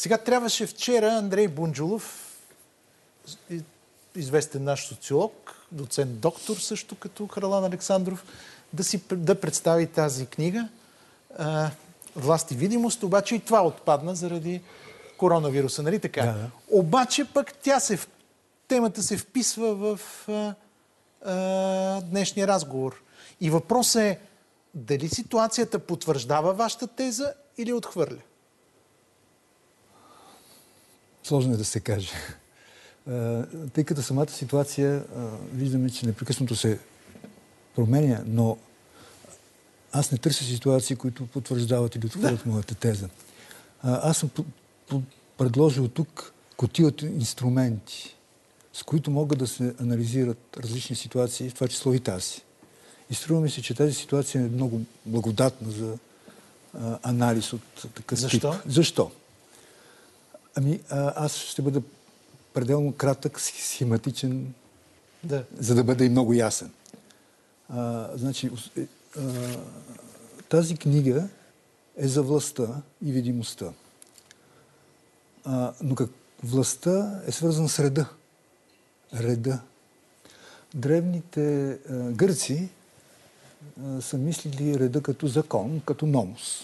Сега трябваше вчера Андрей Бунджулов, известен наш социолог, доцент доктор също като Харалан Александров, да представи тази книга "Власт и видимост", обаче и това отпадна заради коронавируса, нали така? Да. Обаче пък темата се вписва в днешния разговор. И въпросът е дали ситуацията потвърждава вашата теза или отхвърля? Сложно е да се каже. Тъй като самата ситуация виждаме, че непрекъснато се променя, но аз не търся ситуации, които потвърждават или отхвърлят моята теза. Аз съм предложил тук кутия от инструменти, с които могат да се анализират различни ситуации, в това число и тази. И струва ми се, че тази ситуация е много благодатна за анализ от такъв тип. Защо? Аз ще бъда пределно кратък, схематичен, за да бъда и много ясен. Тази книга е за властта и видимостта. Но властта е свързана с реда. Реда. Древните гърци са мислили реда като закон, като номос.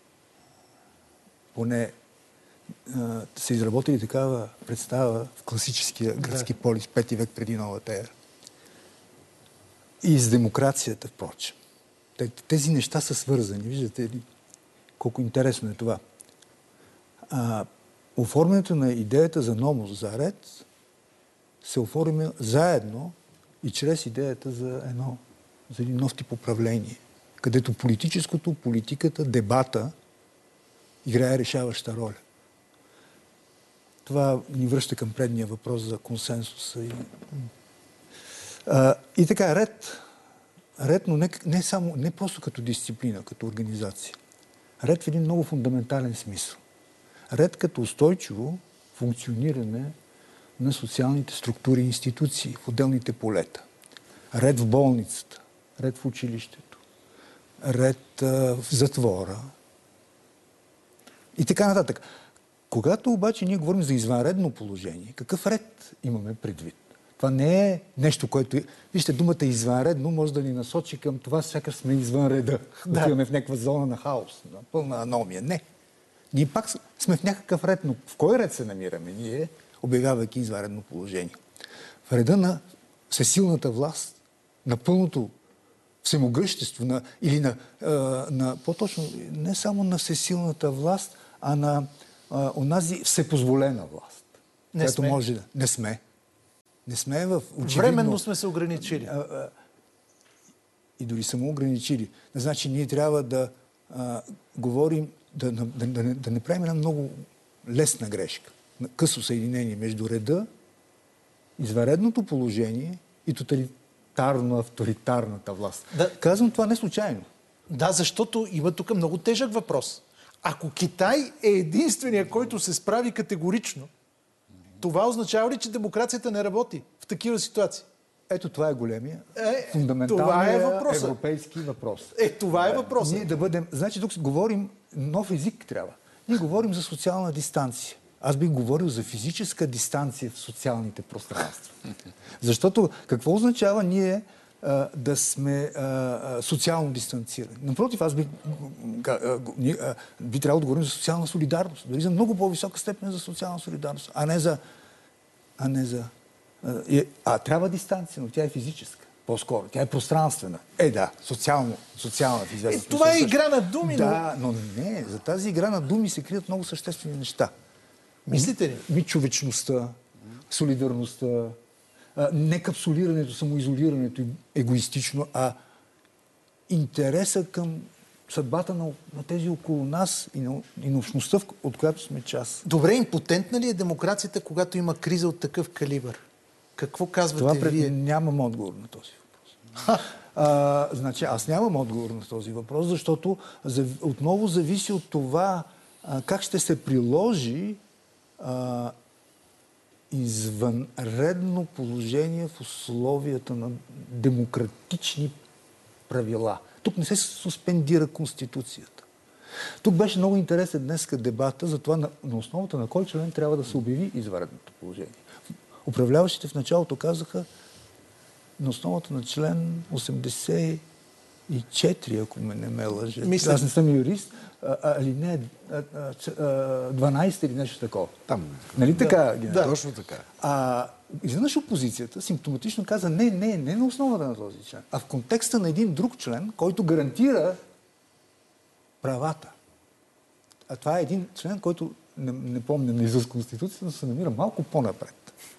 Поне са изработили такава представа в класическия гръцки полис, 5 век преди новата ера. И с демокрацията, впрочем. Тези неща са свързани. Виждате ли колко интересно е това? Оформянето на идеята за номос, за ред, се оформя заедно и чрез идеята за един нов тип управление, където политическото, политиката, дебата играе решаваща роля. Това ни връща към предния въпрос за консенсуса. И така, ред, но не просто като дисциплина, като организация. Ред в един много фундаментален смисъл. Ред като устойчиво функциониране на социалните структури и институции в отделните полета. Ред в болницата, ред в училището, ред в затвора и така нататък. Когато обаче ние говорим за извънредно положение, какъв ред имаме предвид? Това не е нещо, което... Вижте, думата извънредно може да ни насочи към това, сякаш сме извън реда. Отиваме в някаква зона на хаос, на пълна аномия. Не. Ние пак сме в някакъв ред, но в кой ред се намираме ние, обявявайки извънредно положение? В реда на всесилната власт, на пълното всемогъщество, или на по-точно, не само на всесилната власт, а на онази всепозволена власт. Не сме. Може да... Не сме. Не сме в очевидно... Временно сме се ограничили. И дори само ограничили. Значи ние трябва да говорим, да не правим една много лесна грешка. Късо съединение между реда, извънредното положение и тоталитарно-авторитарната власт. Казвам това не случайно. Да, защото има тук много тежък въпрос. Ако Китай е единствения, който се справи категорично, това означава ли, че демокрацията не работи в такива ситуации? Ето това е големия, фундаменталния европейски въпрос. Това е въпросът. Ние да бъдем... Значи тук говорим, нов език трябва. Ние говорим за социална дистанция. Аз бих говорил за физическа дистанция в социалните пространства. Защото какво означава ние да сме социално дистанцирани? Напротив, аз би трябвало да говорим за социална солидарност. Дори за много по-висока степен за социална солидарност, а не за... трябва дистанция, но тя е физическа. По-скоро. Тя е пространствена. социална в известен смисъл. Това е игра на думи. Да, но не. За тази игра на думи се крият много съществени неща. Мислите ли? Човечността, солидарността, не капсулирането, самоизолирането егоистично, а интереса към съдбата на тези около нас и на общността, от която сме част. Добре, импотентна ли е демокрацията, когато има криза от такъв калибър? Какво казвате вие? Нямам отговор на този въпрос. Значи, аз нямам отговор на този въпрос, защото отново зависи от това как ще се приложи извънредно положение в условията на демократични правила. Тук не се суспендира Конституцията. Тук беше много интересен днес дебата за това на основата на кой член трябва да се обяви извънредното положение. Управляващите в началото казаха на основата на член 84, ако не ме лъже. Аз не съм юрист, али не 12 или нещо такова. Там. Нали така? Да, точно така. Изведнъж опозицията симптоматично каза не на основата на този член, а в контекста на един друг член, който гарантира правата. А това е един член, който не помня наизуст Конституцията, но се намира малко по-напред.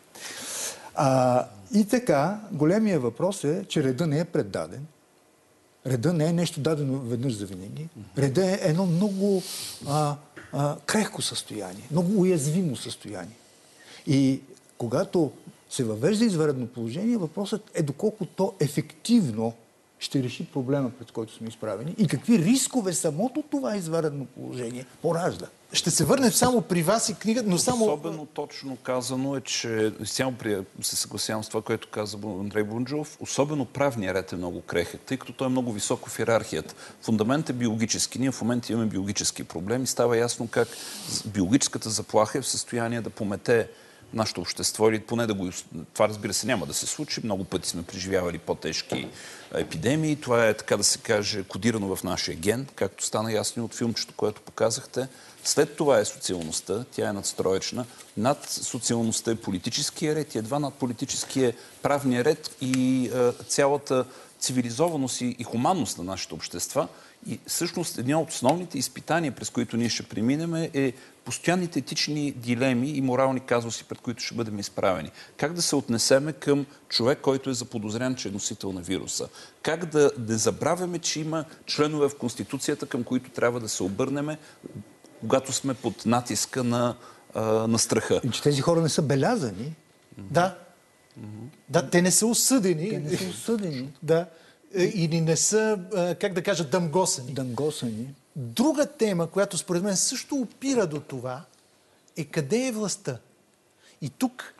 И така, големия въпрос е, че реда не е преддаден. Реда не е нещо дадено веднъж за винаги. Реда е едно много крехко състояние, много уязвимо състояние. И когато се въвежда извънредно положение, въпросът е доколко то ефективно ще реши проблема, пред който сме изправени и какви рискове самото това извънредно положение поражда. Ще се върнем само при вас и книгата, но само... Особено точно казано е, че изцяло се съгласявам с това, което каза Андрей Бунджов, особено правният ред е много крехък, тъй като той е много високо в иерархията. Фундамент е биологически. Ние в момента имаме биологически проблеми. Става ясно как биологическата заплаха е в състояние да помете нашето общество или поне да го... Това, разбира се, няма да се случи. Много пъти сме преживявали по-тежки епидемии. Това е, така да се каже, кодирано в нашия ген, както стана ясно от филмчето, което показахте. След това е социалността, тя е надстроечна. Над социалността е политическия ред и едва над политическия правния ред и цялата цивилизованост и хуманност на нашите общества. И всъщност едно от основните изпитания, през които ние ще преминем, е постоянните етични дилеми и морални казуси, пред които ще бъдем изправени. Как да се отнесеме към човек, който е заподозрян, че е носител на вируса? Как да забравяме, че има членове в Конституцията, към които трябва да се обърнем, когато сме под натиска на страха? И че тези хора не са белязани. Да. Да, те не са осъдени. Те не са осъдени. Да. Или не са, как да кажа, дъмгосани. Дъмгосани. Друга тема, която според мен също опира до това, е къде е властта. И тук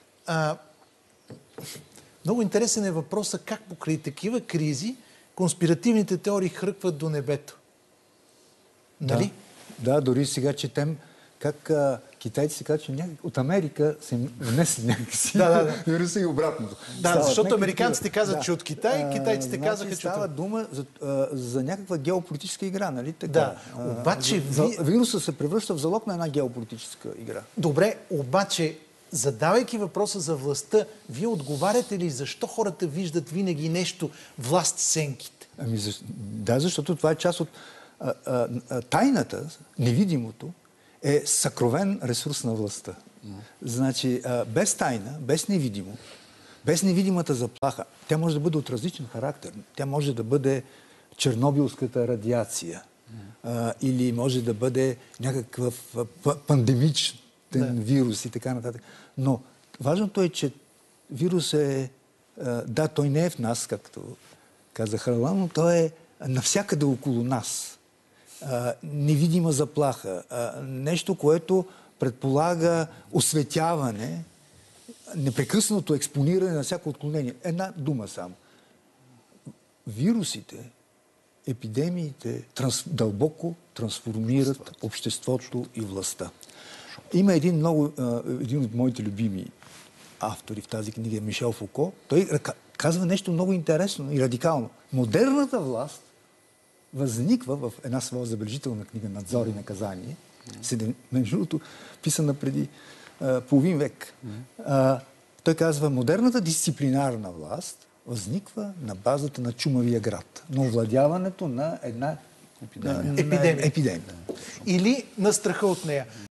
много интересен е въпросът как покрай такива кризи конспиративните теории хръкват до небето. Нали? Да, дори сега четем как китайци казват, че от Америка се внесли някакси. Вируса и обратното. Да, защото американците казват, че от Китай, китайците казаха, че става дума за някаква геополитическа игра, нали така? Да, обаче... Вируса се превръща в залог на една геополитическа игра. Добре, обаче, задавайки въпроса за властта, вие отговаряте ли защо хората виждат винаги нещо власт сенките? Да, защото това е част от тайната, невидимото, е съкровен ресурс на властта. Значи, без тайна, без невидимо, без невидимата заплаха, тя може да бъде от различен характер. Тя може да бъде чернобилската радиация или може да бъде някакъв пандемичен вирус и така нататък. Но важното е, че вирус е... Да, той не е в нас, както каза Харлан, но той е навсякъде около нас. Невидима заплаха. Нещо, което предполага осветяване, непрекъснато експониране на всяко отклонение. Една дума само. Вирусите, епидемиите дълбоко трансформират обществото и властта. Има един от моите любими автори в тази книга, Мишел Фуко. Той казва нещо много интересно и радикално. Модерната власт възниква в една своя забележителна книга "Надзор и наказание", между другото, писана преди половин век. Той казва, модерната дисциплинарна власт възниква на базата на чумавия град, на овладяването на една епидемия. Или на страха от нея.